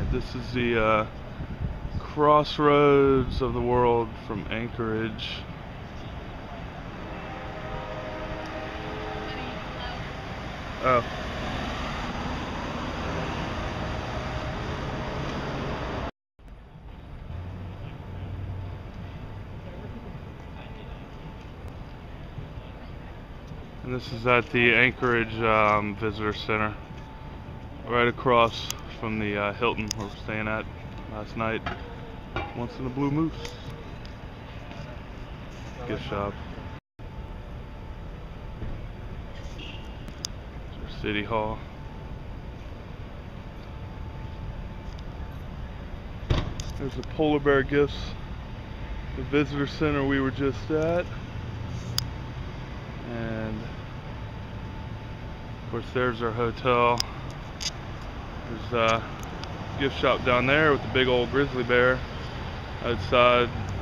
This is the crossroads of the world from Anchorage. Oh. And this is at the Anchorage Visitor Center, right across from the Hilton we were staying at last night. Once in a Blue Moose gift shop. There's our City Hall. There's the polar bear gifts. The visitor center we were just at. And of course there's our hotel. There's a gift shop down there with the big old grizzly bear outside.